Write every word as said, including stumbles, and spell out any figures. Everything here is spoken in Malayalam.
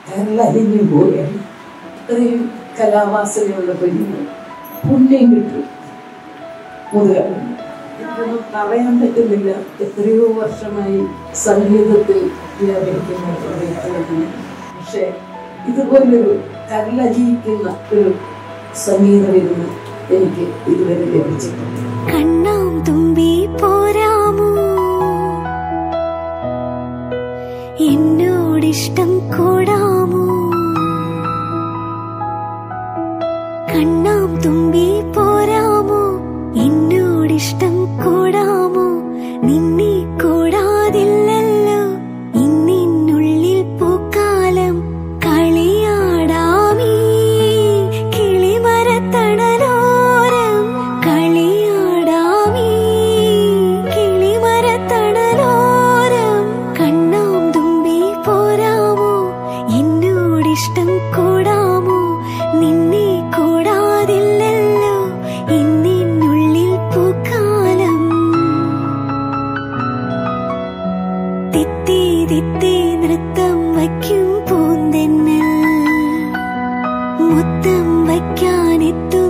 കരളലിഞ്ഞു പോവുകയാണ്. ഇത്രയും കലാവാസനയുള്ള പെണ്ണിന് പുണ്യം കിട്ടും. മുതലാണ് ഇതൊന്നും പറയാൻ പറ്റുന്നില്ല. എത്രയോ വർഷമായി സംഗീതത്തിൽ വ്യാപരിക്കുന്ന ഒരു വ്യക്തിയാണ്. പക്ഷെ ഇതുപോലൊരു കരളലിയിക്കുന്ന ഒരു സംഗീത വിരുന്ന് എനിക്ക് ഇതുവരെ ലഭിച്ചിട്ടുണ്ട്. കണ്ണാം തുമ്പി പോരാമോ, എന്നോടിഷ്ടം കൂടാമോ? കണ്ണാം തുമ്പി പോരാമോ, എന്നോടിഷ്ടം കൂടാമോ? നിന്നെ കൂടാതില്ലല്ലോ ഇന്നിനുള്ളിൽ പൂക്കാലം. കളിയാടാമീ കിളിമരത്തണലോരം, കളിയാടാമീ കിളിമരത്തണലോരം. കണ്ണാം തുമ്പി പോരാമോ, എന്നോടിഷ്ടം കൂടാമോ? നിന്നെ കൂടാതില്ലല്ലോ ഇന്നിനുള്ളിൽ പൂക്കാലം. തിത്തി തിത്തി നൃത്തം വയ്ക്കും പൂന്തെന്നൽ, മുത്തം വയ്ക്കാനെത്തു